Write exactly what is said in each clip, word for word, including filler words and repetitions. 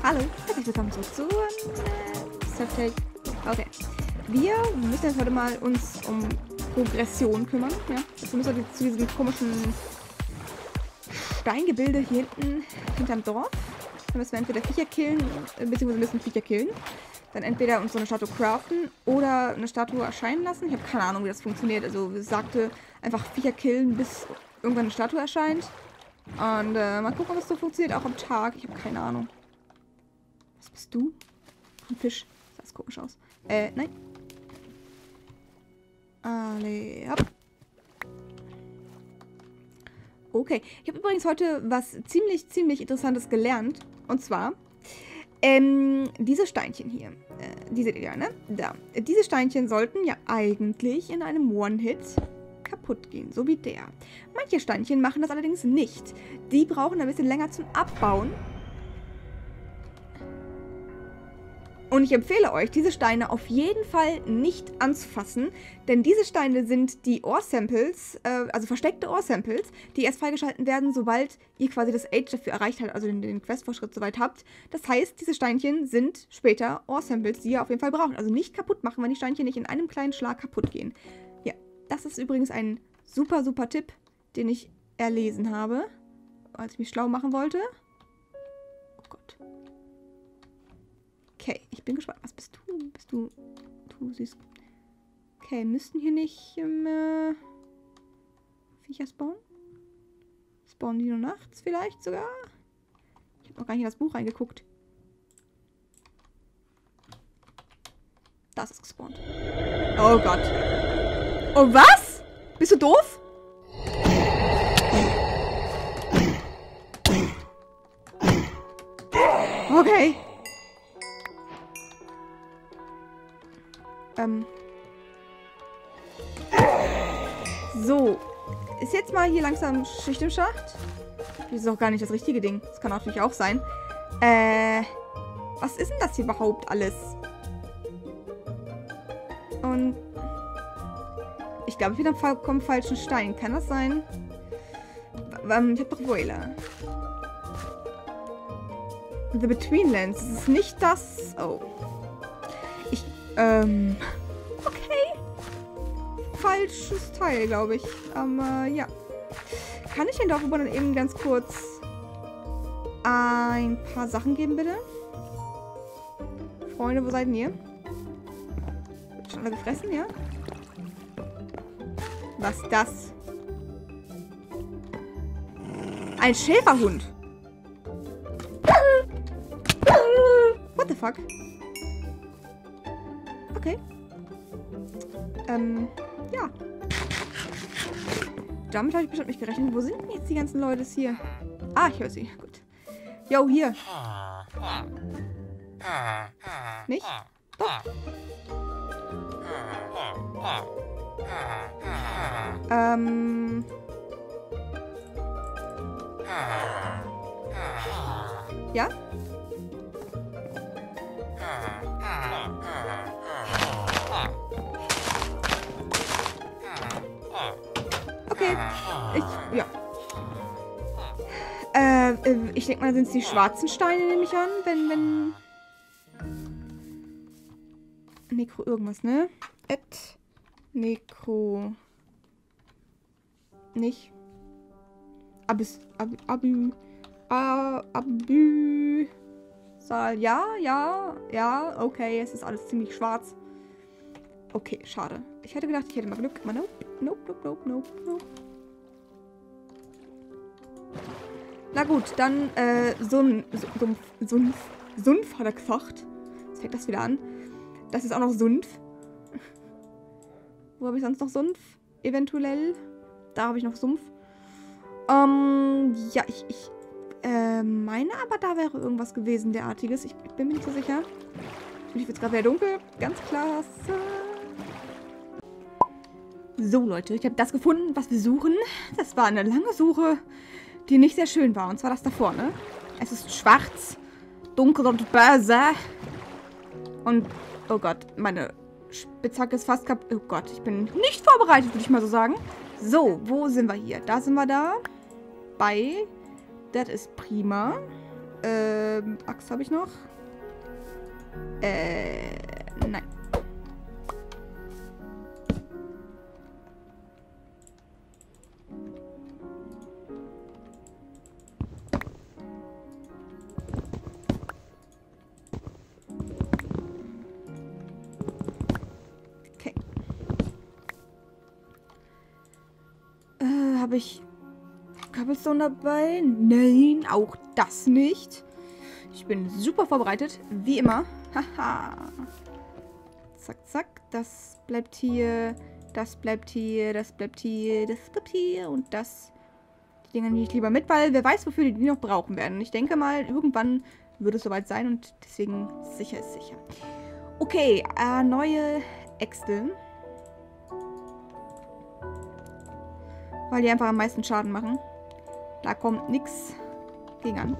Hallo, herzlich willkommen zurück zu äh, Self-Take. Okay. Wir müssen jetzt heute mal uns um Progression kümmern. Ja, dazu müssen wir zu diesem komischen Steingebilde hier hinten hinterm Dorf. Da müssen wir entweder Viecher killen, beziehungsweise müssen Viecher killen. Dann entweder uns so eine Statue craften oder eine Statue erscheinen lassen. Ich habe keine Ahnung, wie das funktioniert. Also es sagte einfach Viecher killen, bis irgendwann eine Statue erscheint. Und äh, mal gucken, ob es so funktioniert, auch am Tag. Ich habe keine Ahnung. Was bist du? Ein Fisch. Das sah komisch aus. Äh, nein. Alle, hopp. Okay. Ich habe übrigens heute was ziemlich, ziemlich Interessantes gelernt. Und zwar, ähm, diese Steinchen hier. Äh, die seht ihr ja, ne? Da. Diese Steinchen sollten ja eigentlich in einem One-Hit kaputt gehen, so wie der. Manche Steinchen machen das allerdings nicht. Die brauchen ein bisschen länger zum Abbauen. Und ich empfehle euch, diese Steine auf jeden Fall nicht anzufassen, denn diese Steine sind die Ore-Samples, äh, also versteckte Ore-Samples, die erst freigeschalten werden, sobald ihr quasi das Age dafür erreicht habt, also den, den Quest-Fortschritt soweit habt. Das heißt, diese Steinchen sind später Ore-Samples, die ihr auf jeden Fall braucht. Also nicht kaputt machen, wenn die Steinchen nicht in einem kleinen Schlag kaputt gehen. Ja, das ist übrigens ein super, super Tipp, den ich erlesen habe, als ich mich schlau machen wollte. Oh Gott. Okay, ich bin gespannt. Was bist du? Bist du... Du siehst... Okay, müssten hier nicht ähm, äh, Viecher spawnen? Spawnen die nur nachts vielleicht sogar? Ich habe noch gar nicht in das Buch reingeguckt. Das ist gespawnt. Oh Gott. Oh, was? Bist du doof? Okay. Ähm. So. Ist jetzt mal hier langsam Schicht im Schacht? Das ist auch gar nicht das richtige Ding. Das kann natürlich auch sein. Äh. Was ist denn das hier überhaupt alles? Und. Ich glaube, ich bin am vollkommen falschen Stein. Kann das sein? Ich hab doch Boiler. The Betweenlands. Das ist nicht das. Oh. Ich. Ähm. Okay. Falsches Teil, glaube ich. Aber ja. Kann ich den Dorfbewohner dann eben ganz kurz ein paar Sachen geben, bitte? Freunde, wo seid ihr? Wird schon alle gefressen, ja? Was ist das? Ein Schäferhund. What the fuck? Okay. Ähm, ja. Damit habe ich bestimmt nicht gerechnet. Wo sind denn jetzt die ganzen Leute hier? Ah, ich höre sie. Gut. Yo, hier. Nicht? Doch. Ähm. Ja? Okay. Ich, ja. Äh, ich denke mal, sind es die schwarzen Steine, nehme ich an, wenn, wenn... Nekro irgendwas, ne? Et Nekro... Nicht. Abis... Ab, abü... A, abü... Sal... Ja, ja, ja, okay, es ist alles ziemlich schwarz. Okay, schade. Ich hätte gedacht, ich hätte mal Glück. Aber nope, nope, nope, nope, nope, nope. Na gut, dann, äh, Sumpf, Sumpf, Sumpf, Sumpf hat er gesagt. Jetzt fängt das wieder an. Das ist auch noch Sumpf. Wo habe ich sonst noch Sumpf? Eventuell. Da habe ich noch Sumpf. Ähm, ja, ich, ich, äh, meine aber, da wäre irgendwas gewesen, derartiges. Ich, ich bin mir nicht so sicher. Und ich wird es gerade wieder dunkel. Ganz klar. So, Leute, ich habe das gefunden, was wir suchen. Das war eine lange Suche, die nicht sehr schön war. Und zwar das da vorne. Es ist schwarz, dunkel und böse. Und, oh Gott, meine Spitzhacke ist fast kaputt. Oh Gott, ich bin nicht vorbereitet, würde ich mal so sagen. So, wo sind wir hier? Da sind wir da. Bei. Das ist prima. Ähm, Axt habe ich noch. Äh, nein. Okay. Äh, habe ich Cobblestone dabei? Nein, auch das nicht. Ich bin super vorbereitet, wie immer. Haha. Zack, zack. Das bleibt hier. Das bleibt hier. Das bleibt hier. Das bleibt hier. Und das. Die Dinger nehme ich lieber mit, weil wer weiß, wofür die die noch brauchen werden. Und ich denke mal, irgendwann würde es soweit sein. Und deswegen sicher ist sicher. Okay, äh, neue Äxte. Weil die einfach am meisten Schaden machen. Da kommt nichts gegen an.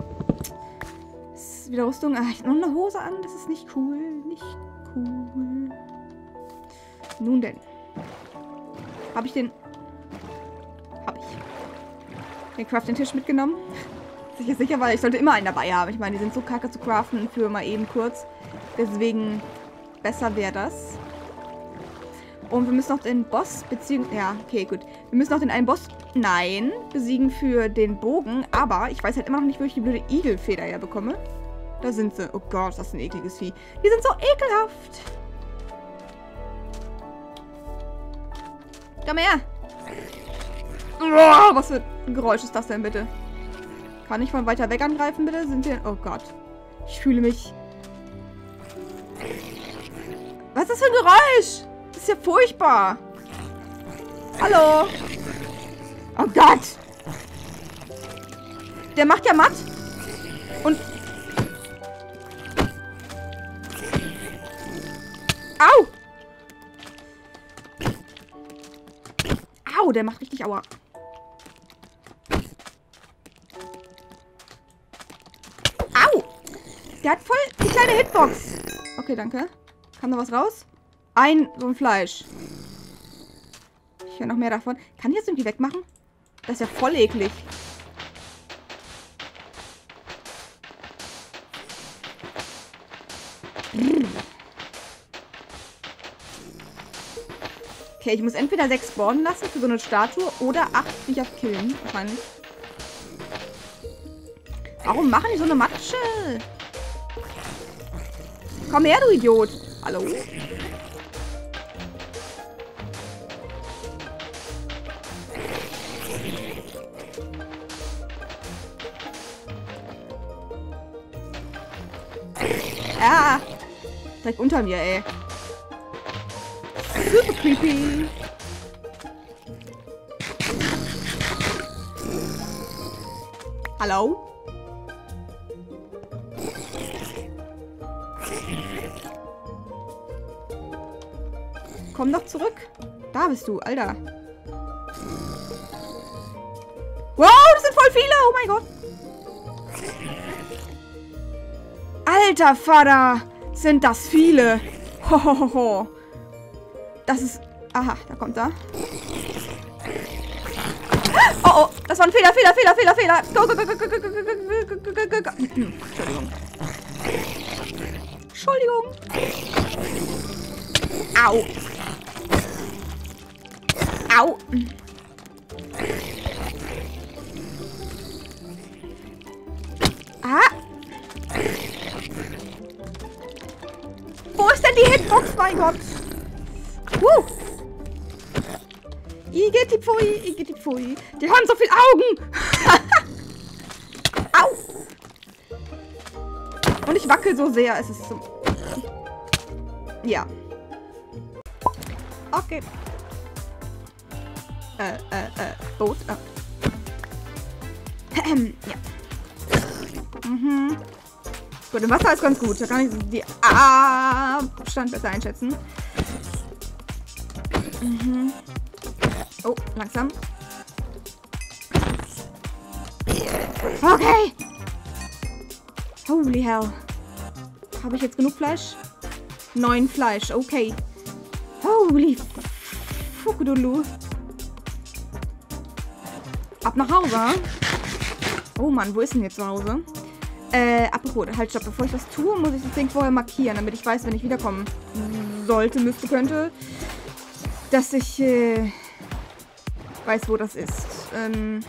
Ist wieder Rüstung. Ah, ich habe noch eine Hose an. Das ist nicht cool. Nicht cool. Nun denn. Habe ich den... Habe ich. Den Crafting-Tisch mitgenommen. Sicher, sicher, weil ich sollte immer einen dabei haben. Ich meine, die sind so kacke zu craften für mal eben kurz. Deswegen besser wäre das. Und wir müssen noch den Boss besiegen. Ja, okay, gut. Wir müssen noch den einen Boss, nein, besiegen für den Bogen. Aber ich weiß halt immer noch nicht, wo ich die blöde Igelfeder her bekomme. Da sind sie. Oh Gott, das ist ein ekliges Vieh. Die sind so ekelhaft. Komm her. Oh, was für ein Geräusch ist das denn, bitte? Kann ich von weiter weg angreifen, bitte? Sind wir... Oh Gott. Ich fühle mich... Was ist das für ein Geräusch? Das ist ja furchtbar. Hallo. Oh Gott. Der macht ja matt. Und... Au. Au, der macht richtig Aua. Au. Der hat voll die kleine Hitbox. Okay, danke. Kam da was raus? Ein, so ein Fleisch. Ich höre noch mehr davon. Kann ich das irgendwie wegmachen? Das ist ja voll eklig. Okay, ich muss entweder sechs spawnen lassen für so eine Statue oder acht Viecher killen. Wahrscheinlich. Warum machen die so eine Matsche? Komm her, du Idiot. Hallo? Ah! Direkt unter mir, ey. Super creepy. Hallo? Komm doch zurück. Da bist du, Alter. Wow, das sind voll viele. Oh mein Gott. Alter Vater. Sind das viele. Hohoho. Das ist... Aha, da kommt er. Oh, oh. Das war ein Fehler, Fehler, Fehler, Fehler, Fehler. Go, go, go, go, go, go, go, go, go, go, go. Entschuldigung. Entschuldigung. Au. Au. Ah. Wo ist denn die Hitbox? Mein Gott. Uh. Igeti Pfui, Igeti Pfui. Die haben so viele Augen. Au. Und ich wackel so sehr. Es ist so... Ja. Okay. Äh, äh, äh, Boot. Oh. Ja. Mhm. Gut, im Wasser ist ganz gut. Da kann ich die Abstand besser einschätzen. Mhm. Oh, langsam. Okay. Holy hell. Habe ich jetzt genug Fleisch? Neun Fleisch, okay. Holy Fuckdulu. Ab nach Hause. Oh Mann, wo ist denn jetzt zu Hause? Äh, apropos, halt, stopp. Bevor ich das tue, muss ich das Ding vorher markieren, damit ich weiß, wenn ich wiederkommen sollte, müsste, könnte, dass ich, äh, weiß, wo das ist. Ähm...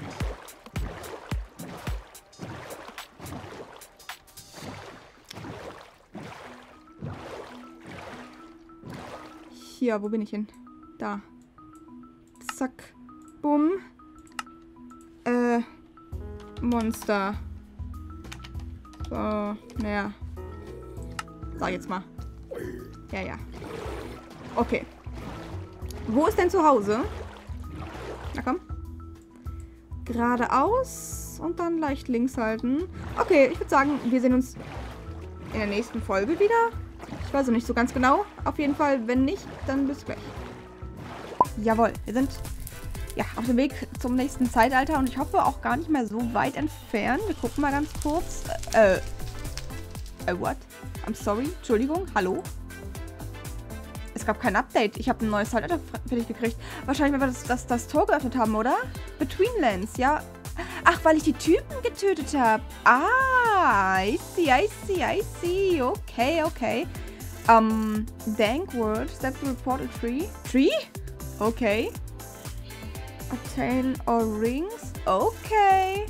Hier, wo bin ich hin? Da. Zack. Bumm. Äh. Monster. So, naja. Sag jetzt mal. Ja, ja. Okay. Wo ist denn zu Hause? Na komm. Geradeaus und dann leicht links halten. Okay, ich würde sagen, wir sehen uns in der nächsten Folge wieder. Ich weiß noch nicht so ganz genau. Auf jeden Fall, wenn nicht, dann bis gleich. Jawohl, wir sind ja auf dem Weg zum nächsten Zeitalter und ich hoffe auch gar nicht mehr so weit entfernt. Wir gucken mal ganz kurz. Äh, äh, what? I'm sorry, Entschuldigung, hallo? Es gab kein Update. Ich habe ein neues Zeitalter fertig gekriegt. Wahrscheinlich, weil wir das, das, das Tor geöffnet haben, oder? Between Lands, ja. Ach, weil ich die Typen getötet habe. Ah, I see, I see, I see. Okay, okay. Um, Dank World, Step to report a tree. Tree? Okay. Obtain all rings. Okay.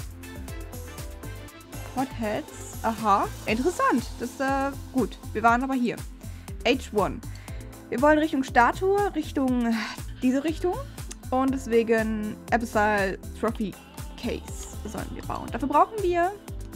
Hotheads. Aha. Interessant. Das ist äh, gut. Wir waren aber hier. H eins. Wir wollen Richtung Statue, Richtung diese Richtung. Und deswegen Abyssal Trophy Case sollen wir bauen. Dafür brauchen wir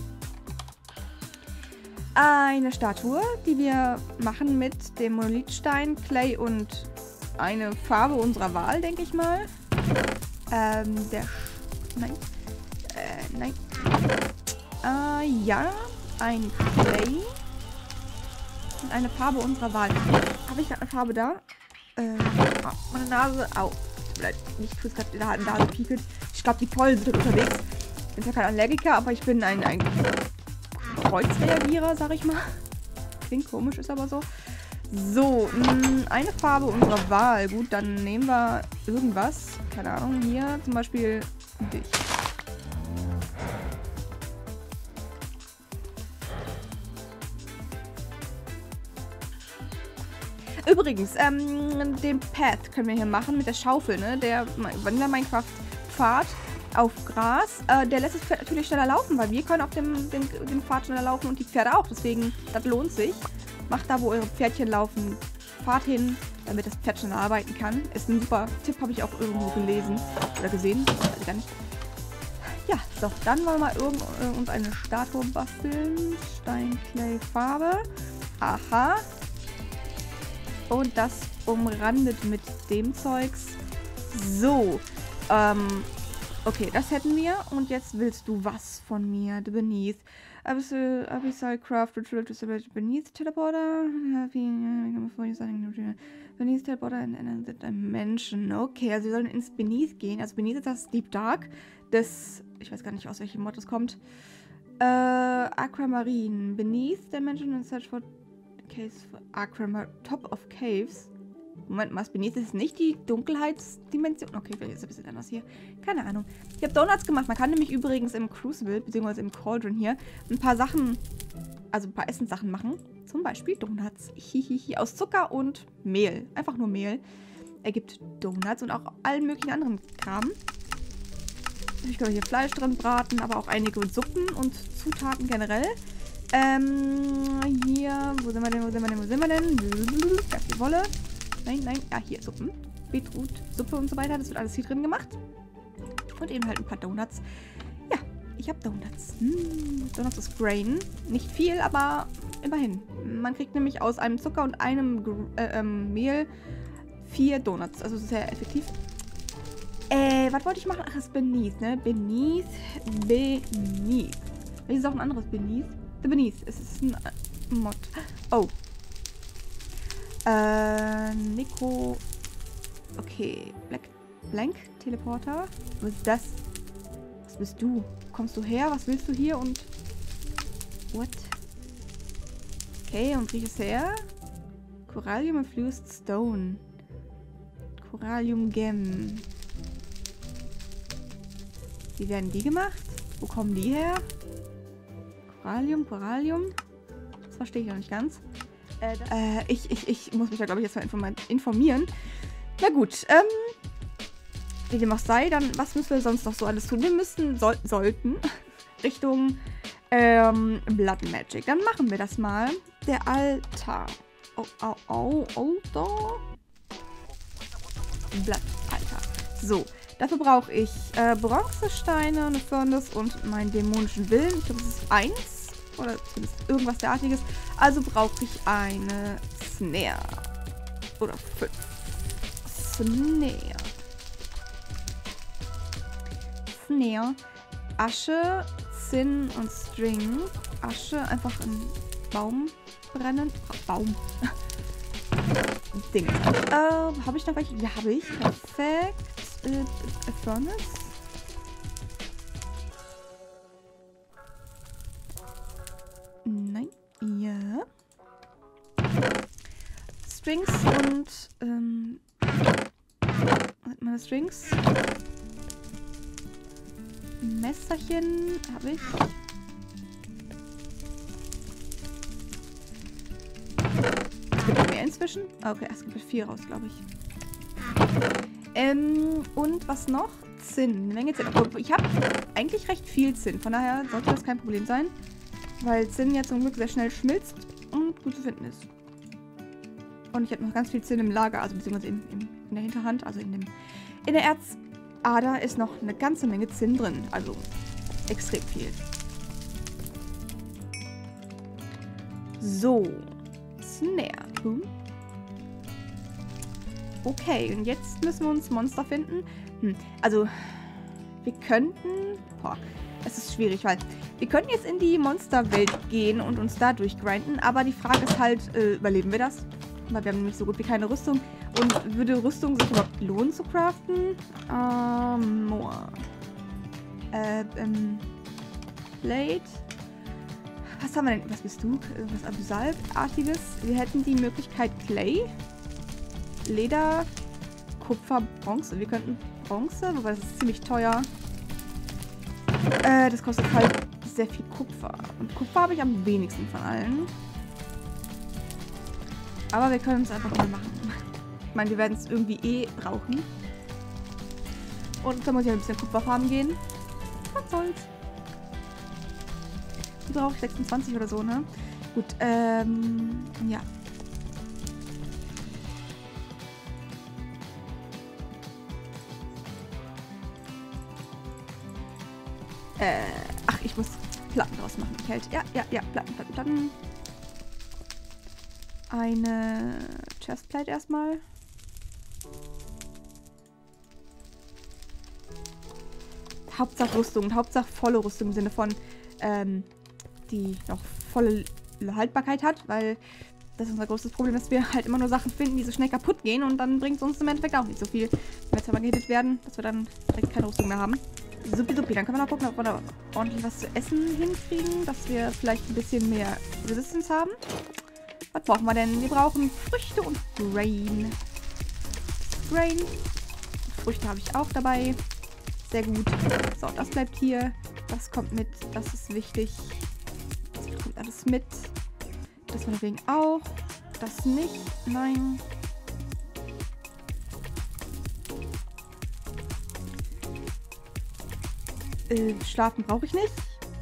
eine Statue, die wir machen mit dem Monolithstein, Clay und eine Farbe unserer Wahl, denke ich mal. Ähm, der... Sch nein. Äh, nein. Äh, ja. Ein Clay. Und eine Farbe unserer Wahl. Habe ich gerade eine Farbe da? Äh, oh, meine Nase... Au. Vielleicht nicht, ich gerade in der Nase piekelt. Ich glaube, die Pollen sind unterwegs. Ich bin zwar kein Allergiker, aber ich bin ein... ein Kreuzreagierer, sag ich mal. Klingt komisch, ist aber so. So, mh, eine Farbe unserer Wahl. Gut, dann nehmen wir irgendwas. Keine Ahnung, hier zum Beispiel dich. Übrigens, ähm, den Path können wir hier machen mit der Schaufel, ne? Der Vanilla-Minecraft-Pfad auf Gras. Äh, der lässt das Pferd natürlich schneller laufen, weil wir können auf dem, dem, dem Pfad schneller laufen und die Pferde auch. Deswegen, das lohnt sich. Macht da, wo eure Pferdchen laufen, Pfad hin, damit das Pferd schneller arbeiten kann. Ist ein super Tipp, habe ich auch irgendwo gelesen oder gesehen. Weiß ich gar nicht. Ja, doch, dann wollen wir mal irgend, äh, uns eine Statue basteln. Stein, Clay, Farbe. Aha. Und das umrandet mit dem Zeugs. So. Ähm, okay, das hätten wir. Und jetzt willst du was von mir? The Beneath. Abyssal, Abyssal Craft, Beneath Teleporter. Beneath Teleporter in another Dimension. Okay, also wir sollen ins Beneath gehen. Also Beneath ist das Deep Dark. Das, ich weiß gar nicht, aus welchem Mod das kommt. Äh, Aquamarine. Beneath Dimension and search for Caves for Aquamarine. Top of Caves. Moment mal, Beneath ist nicht die Dunkelheitsdimension. Okay, vielleicht ist es ein bisschen anders hier. Keine Ahnung. Ich habe Donuts gemacht. Man kann nämlich übrigens im Crucible, beziehungsweise im Cauldron hier, ein paar Sachen, also ein paar Essenssachen machen. Zum Beispiel Donuts. Hihihi. Aus Zucker und Mehl. Einfach nur Mehl. Ergibt Donuts und auch allen möglichen anderen Kram. Ich kann hier Fleisch drin braten, aber auch einige Suppen und Zutaten generell. Ähm, hier, wo sind wir denn, wo sind wir denn, wo sind wir denn? Ganz viel Wolle. Nein, nein, ja, hier, Suppen. Beetroot, Suppe und so weiter. Das wird alles hier drin gemacht. Und eben halt ein paar Donuts. Ja, ich habe Donuts. Hm, Donuts aus Grain. Nicht viel, aber immerhin. Man kriegt nämlich aus einem Zucker und einem äh, ähm, Mehl vier Donuts. Also sehr effektiv. Äh, was wollte ich machen? Ach, das ist Beneath, ne? Beneath, Beneath. Welches ist auch ein anderes Beneath? The Beneath. Es ist ein Mod. Oh. Äh, Nico. Okay. Black, Blank Teleporter. Was ist das? Was bist du? Kommst du her? Was willst du hier? Und. What? Okay, und kriegst her? Corallium Infused Stone. Corallium Gem. Wie werden die gemacht? Wo kommen die her? Poralium, Poralium. Das verstehe ich noch nicht ganz. Äh, äh, ich, ich, ich muss mich da, glaube ich, jetzt mal informieren. Na gut, ähm, wie dem auch sei, dann, was müssen wir sonst noch so alles tun? Wir müssen, soll, sollten, Richtung, ähm, Blood Magic. Dann machen wir das mal. Der Altar. Oh, oh, oh, oh, da. Blood Altar. So, dafür brauche ich äh, Bronzesteine, eine Furnace und meinen dämonischen Willen. Ich glaube, das ist eins. Oder zumindest irgendwas derartiges. Also brauche ich eine Snare. Oder fünf. Snare. Snare. Asche, Zinn und String. Asche einfach in Baum brennen. Baum. Ding. Äh, habe ich noch welche? Ja, habe ich. Perfekt. Äh, Furnace. Nein. Ja. Strings und ähm, hat meine Strings. Messerchen habe ich. Es gibt mehr inzwischen. Okay, es gibt vier raus, glaube ich. Ähm, und was noch? Zinn. Eine Menge Zinn. Obwohl, ich habe eigentlich recht viel Zinn. Von daher sollte das kein Problem sein. Weil Zinn ja zum Glück sehr schnell schmilzt und gut zu finden ist. Und ich habe noch ganz viel Zinn im Lager, also beziehungsweise in, in, in der Hinterhand, also in dem in der Erzader ist noch eine ganze Menge Zinn drin. Also extrem viel. So. Snare. Hm. Okay, und jetzt müssen wir uns Monster finden. Hm. Also, wir könnten... Boah, es ist schwierig, weil wir könnten jetzt in die Monsterwelt gehen und uns da durchgrinden, aber die Frage ist halt, äh, überleben wir das? Weil wir haben nämlich so gut wie keine Rüstung. Und würde Rüstung sich überhaupt lohnen zu craften? Ähm, more. Äh, ähm, Blade. Was haben wir denn? Was bist du? Was Abyssal-artiges? Wir hätten die Möglichkeit Clay, Leder, Kupfer, Bronze. Wir könnten Bronze, wobei das ist ziemlich teuer. Äh, das kostet halt sehr viel Kupfer. Und Kupfer habe ich am wenigsten von allen. Aber wir können es einfach mal machen. Ich meine, wir werden es irgendwie eh brauchen. Und da muss ich ein bisschen Kupfer farmen gehen. Was soll's. Die brauche ich sechsundzwanzig oder so, ne? Gut, ähm, ja. Äh, ach, ich muss Platten draus machen. Hält. Ja, ja, ja, Platten, Platten, Platten. Eine Chestplate erstmal. Hauptsache Rüstung. Hauptsache volle Rüstung im Sinne von, ähm, die noch volle Haltbarkeit hat, weil das ist unser größtes Problem, dass wir halt immer nur Sachen finden, die so schnell kaputt gehen und dann bringt es uns im Endeffekt auch nicht so viel, wenn wir jetzt aber gehittet werden, dass wir dann direkt keine Rüstung mehr haben. Supi, supi. Dann können wir noch gucken, ob wir da ordentlich was zu essen hinkriegen, dass wir vielleicht ein bisschen mehr Resistance haben. Was brauchen wir denn? Wir brauchen Früchte und Grain. Grain. Früchte habe ich auch dabei. Sehr gut. So, das bleibt hier. Das kommt mit. Das ist wichtig. Das kommt alles mit. Das meinetwegen auch. Das nicht. Nein. Äh, schlafen brauche ich nicht.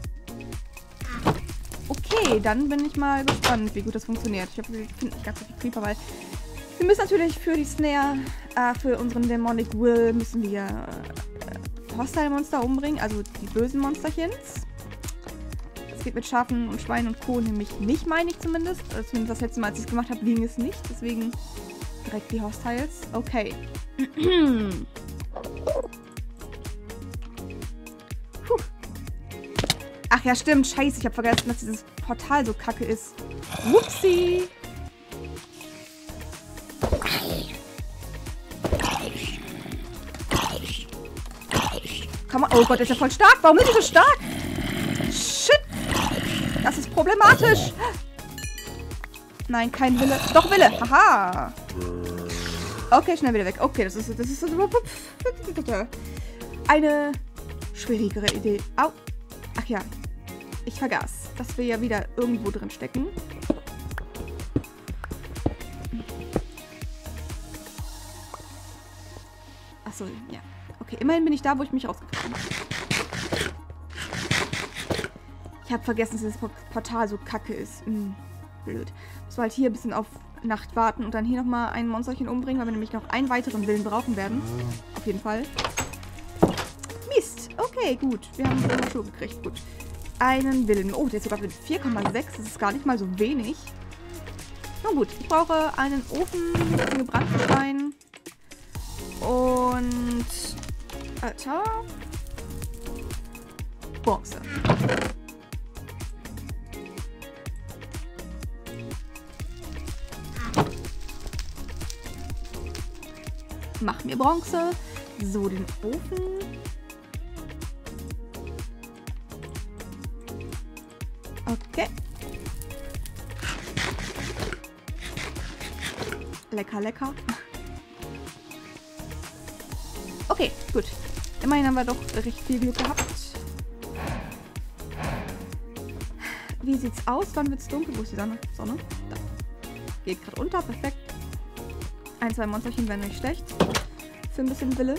Okay, dann bin ich mal gespannt, wie gut das funktioniert. Ich finde nicht ganz so viel Creeper, weil wir müssen natürlich für die Snare, äh, für unseren Demonic Will, müssen wir äh, Hostile-Monster umbringen, also die bösen Monsterchens. Das geht mit Schafen und Schweinen und Co. nämlich nicht, meine ich zumindest. Also zumindest das letzte Mal, als ich es gemacht habe, ging es nicht. Deswegen direkt die Hostiles. Okay. Puh. Ach ja, stimmt. Scheiße, ich habe vergessen, dass dieses Portal so kacke ist. Whoopsie. Komm mal. Oh Gott, ist ja voll stark. Warum ist er so stark? Shit. Das ist problematisch. Nein, kein Wille. Doch, Wille. Haha. Okay, schnell wieder weg. Okay, das ist, das ist eine schwierigere Idee. Au. Ach ja. ich vergaß, dass wir ja wieder irgendwo drin stecken. Achso, ja. Okay, immerhin bin ich da, wo ich mich rausgekriegt habe. Ich habe vergessen, dass das Portal so kacke ist. Hm, blöd. Müssen wir halt hier ein bisschen auf Nacht warten und dann hier nochmal ein Monsterchen umbringen, weil wir nämlich noch einen weiteren Willen brauchen werden. Auf jeden Fall. Mist. Okay, gut. Wir haben es schon gekriegt. Gut. Einen Willen. Oh, der ist sogar mit vier Komma sechs. Das ist gar nicht mal so wenig. Na gut. Ich brauche einen Ofen mit einem gebrannten Stein. Und... Alter. Bronze. Mach mir Bronze. So, den Ofen. Okay. Lecker, lecker. Okay, gut. Immerhin haben wir doch recht viel Glück gehabt. Wie sieht's aus? Wann wird's dunkel? Wo ist die Sonne? Sonne? Da. Geht gerade unter. Perfekt. Ein, zwei Monsterchen wären nicht schlecht. Für ein bisschen Wille.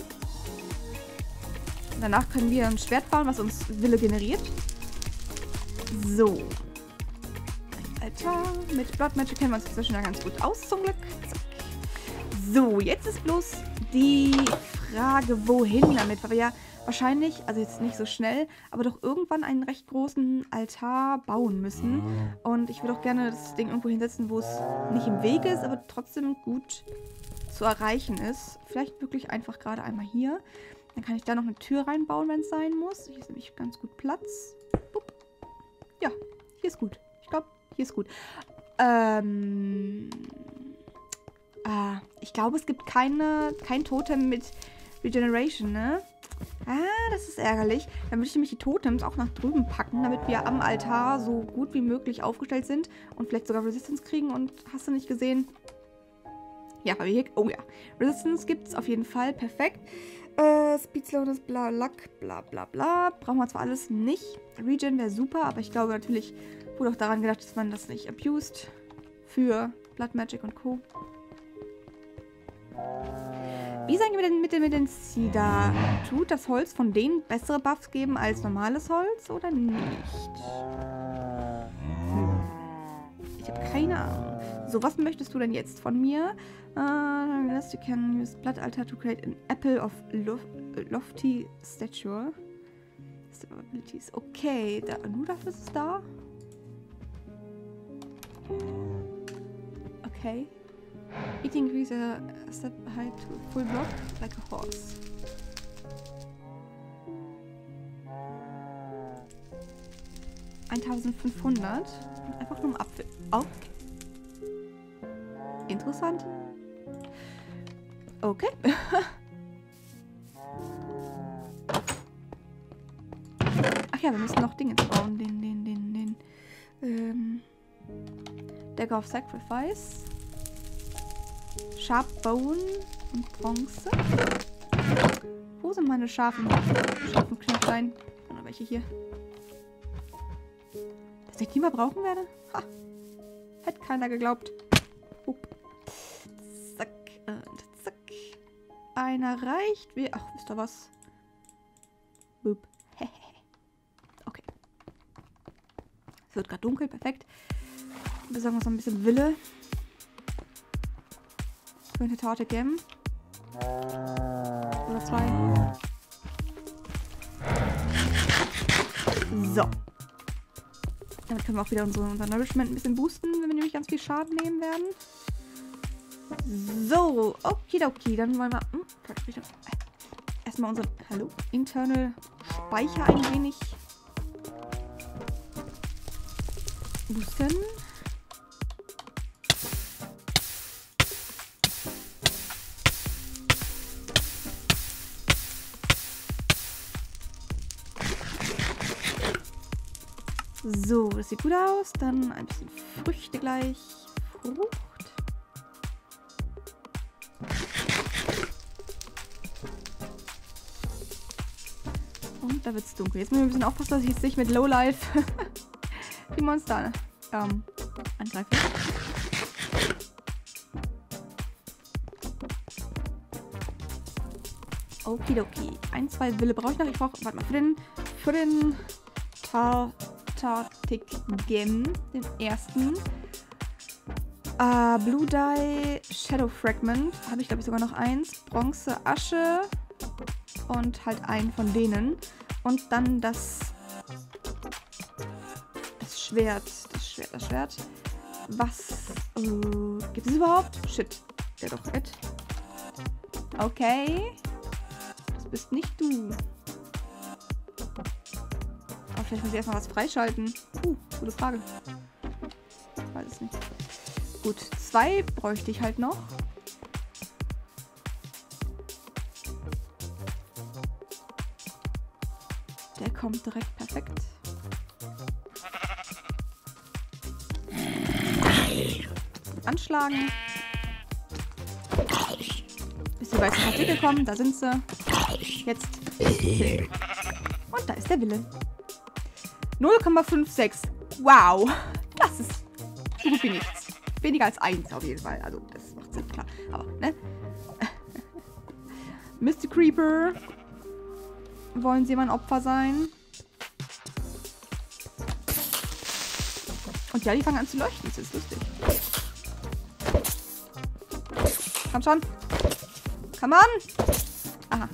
Danach können wir ein Schwert bauen, was uns Wille generiert. So. Alter, mit Blood Magic kennen wir uns inzwischen ja ganz gut aus, zum Glück. Zack. So, jetzt ist bloß die Frage, wohin damit? Weil wir ja wahrscheinlich, also jetzt nicht so schnell, aber doch irgendwann einen recht großen Altar bauen müssen. Und ich würde auch gerne das Ding irgendwo hinsetzen, wo es nicht im Weg ist, aber trotzdem gut zu erreichen ist. Vielleicht wirklich einfach gerade einmal hier. Dann kann ich da noch eine Tür reinbauen, wenn es sein muss. Hier ist nämlich ganz gut Platz. Bup. Ja, hier ist gut. Ich glaube, hier ist gut. Ähm... Ah, ich glaube, es gibt keine, kein Totem mit Regeneration, ne? Ah, das ist ärgerlich. Dann würde ich nämlich die Totems auch nach drüben packen, damit wir am Altar so gut wie möglich aufgestellt sind und vielleicht sogar Resistance kriegen. Und hast du nicht gesehen? Ja, aber hier... Oh ja. Resistance gibt es auf jeden Fall. Perfekt. Äh, Speed Slowness, bla, Luck, bla, bla, bla. Brauchen wir zwar alles nicht. Regen wäre super, aber ich glaube natürlich wurde auch daran gedacht, dass man das nicht abused für Blood Magic und Co. Wie sagen wir denn mit den, mit den Cedar? Tut das Holz von denen bessere Buffs geben als normales Holz oder nicht? Hm. Ich habe keine Ahnung. So, was möchtest du denn jetzt von mir? Uh, yes, you can use Blood Altar to create an apple of lof lofty stature. Abilities. Okay, da, nur dafür ist es da? Okay. It increases a step height to full block like a horse. eintausendfünfhundert. Einfach nur um Apfel. Okay. Interessant. Okay. Ach ja, wir müssen noch Dinge bauen. Den, den, den, den. Ähm. Dagger of Sacrifice. Sharp Bone und Bronze. Wo sind meine scharfen, scharfen Knöchlein? Oder welche hier? Dass ich die mal brauchen werde? Ha! Hätte keiner geglaubt. Upp. Zack und zack. Einer reicht. Wir. Ach, wisst ihr was? Upp. Okay. Es wird gerade dunkel. Perfekt. Wir sagen uns noch ein bisschen Wille. Für eine Torte geben. Oder zwei. So. Damit können wir auch wieder unsere, unser Nourishment ein bisschen boosten, wenn wir nämlich ganz viel Schaden nehmen werden. So. Okidoki. Dann wollen wir... Hm, erstmal unseren... Hallo? Internal Speicher ein wenig boosten. So, das sieht gut aus. Dann ein bisschen Früchte gleich. Frucht. Und da wird's dunkel. Jetzt müssen wir ein bisschen aufpassen, dass ich jetzt nicht mit Lowlife die Monster ähm, angreife. Okidoki. Ein, zwei Wille brauche ich noch. Ich brauche, warte mal, für den, für den Tartic Gem, den ersten. Uh, Blue Dye, Shadow Fragment. Habe ich, glaube ich, sogar noch eins. Bronze, Asche. Und halt einen von denen. Und dann das... Das Schwert. Das Schwert, das Schwert. Was... Uh, gibt es überhaupt? Shit. Der doch Ed. Okay. Das bist nicht du. Aber vielleicht muss ich erstmal was freischalten. Uh, gute Frage. Ich weiß es nicht. Gut, zwei bräuchte ich halt noch. Der kommt direkt perfekt. Anschlagen. Bis die weißen Partikel kommen, da sind sie. Jetzt. Und da ist der Wille. null Komma sechsundfünfzig. Wow. Das ist so gut wie nichts. Weniger als eins auf jeden Fall. Also, das macht Sinn, klar. Aber, ne? Mister Creeper. Wollen Sie mein Opfer sein? Und ja, die fangen an zu leuchten. Das ist lustig. Komm schon. Come on. Aha.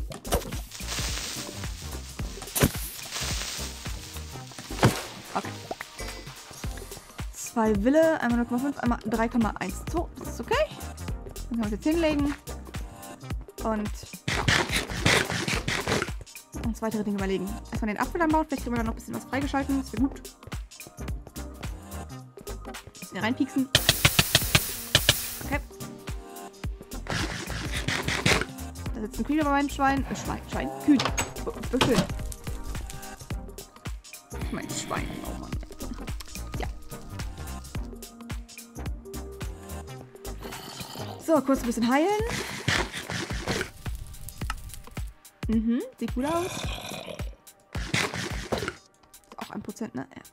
Okay. Zwei Wille, einmal null Komma fünf, einmal drei Komma eins zwei. Das ist okay. Dann können wir uns jetzt hinlegen. Und uns weitere Dinge überlegen. Erstmal den Apfel anbauen. Vielleicht können wir dann noch ein bisschen was freigeschalten. Das wäre gut. Ein bisschen reinpieksen. Okay. Da sitzt ein Kühl bei meinem Schwein. Äh, Schwein, Schwein, Kühl. Büffel. Mein Schwein, oh Mann. Ja. So, kurz ein bisschen heilen. Mhm, sieht gut aus. Auch ein Prozent, ne? Ja.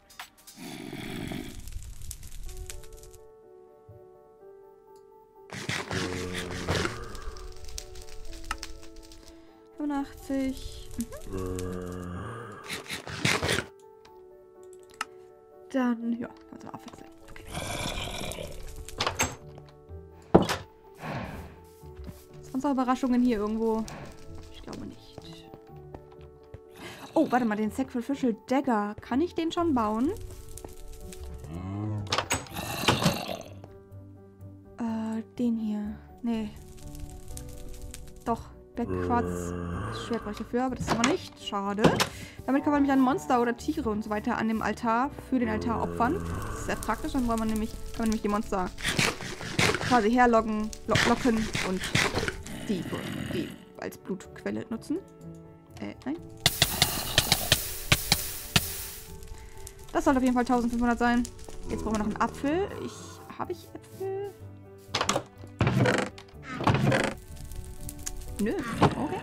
fünfundachtzig. Mhm. Dann, ja, kann man so abwechseln. Okay. Sonst noch Überraschungen hier irgendwo? Ich glaube nicht. Oh, warte mal, den Sacrificial Dagger. Kann ich den schon bauen? Äh, den hier. Nee. Doch, Black Quartz Schwert brauche ich dafür, aber das ist aber nicht. Schade. Damit kann man nämlich an Monster oder Tiere und so weiter an dem Altar, für den Altar opfern. Das ist sehr praktisch, dann braucht man nämlich, kann man nämlich die Monster quasi herlocken, lo locken und die, die als Blutquelle nutzen. Äh, nein. Das sollte auf jeden Fall eintausendfünfhundert sein. Jetzt brauchen wir noch einen Apfel. Ich... Habe ich Äpfel? Nö. Okay.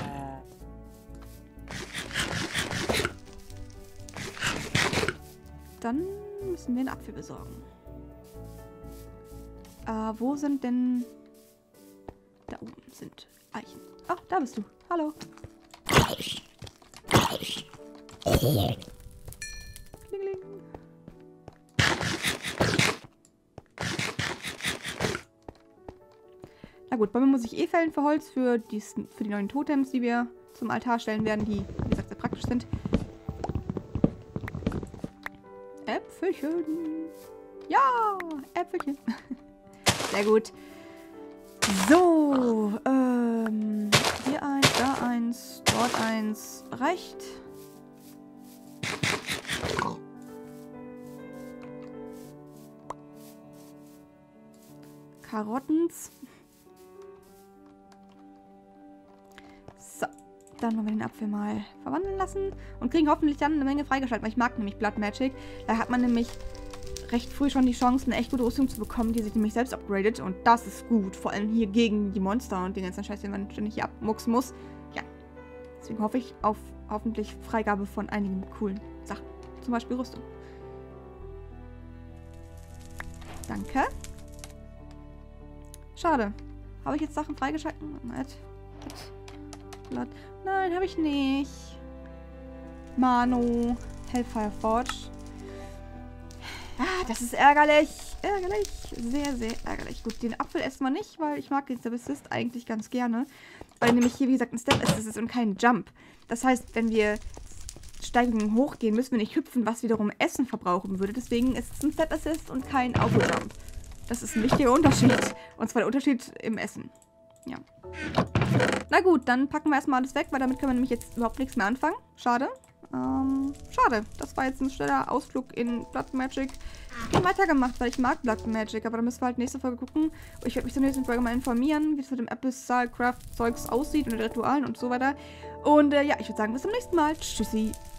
Dann müssen wir einen Apfel besorgen. Äh, wo sind denn... Da oben sind Eichen. Ach, da bist du. Hallo. Klingeling. Na gut, Bäume muss ich eh fällen für Holz, für die, für die neuen Totems, die wir zum Altar stellen werden, die, wie gesagt, sehr praktisch sind. Äpfelchen. Ja, Äpfelchen. Sehr gut. So, ähm, hier eins, da eins, dort eins. Reicht. Karottens. So, dann wollen wir den Apfel mal verwandeln lassen und kriegen hoffentlich dann eine Menge freigeschaltet, weil ich mag nämlich Blood Magic. Da hat man nämlich recht früh schon die Chance, eine echt gute Rüstung zu bekommen, die sich nämlich selbst upgradet. Und das ist gut. Vor allem hier gegen die Monster und den ganzen Scheiß, den man ständig hier abmuxen muss. Ja. Deswegen hoffe ich auf hoffentlich Freigabe von einigen coolen Sachen. Zum Beispiel Rüstung. Danke. Schade. Habe ich jetzt Sachen freigeschalten? Nein, habe ich nicht. Mano. Hellfire Forge. Ah, das ist ärgerlich. Ärgerlich. Sehr, sehr ärgerlich. Gut, den Apfel essen wir nicht, weil ich mag den Step Assist eigentlich ganz gerne. Weil nämlich hier, wie gesagt, ein Step Assist ist und kein Jump. Das heißt, wenn wir Steigungen hochgehen, müssen wir nicht hüpfen, was wiederum Essen verbrauchen würde. Deswegen ist es ein Step Assist und kein Auto-Jump. Das ist ein wichtiger Unterschied. Und zwar der Unterschied im Essen. Ja. Na gut, dann packen wir erstmal alles weg, weil damit können wir nämlich jetzt überhaupt nichts mehr anfangen. Schade. Ähm, schade. Das war jetzt ein schneller Ausflug in Blood Magic. Ich bin weitergemacht, weil ich mag Blood Magic, aber da müssen wir halt nächste Folge gucken. Ich werde mich zur nächsten Folge mal informieren, wie es mit dem Abyssal Craft Zeugs aussieht und den Ritualen und so weiter. Und äh, ja, ich würde sagen, bis zum nächsten Mal. Tschüssi.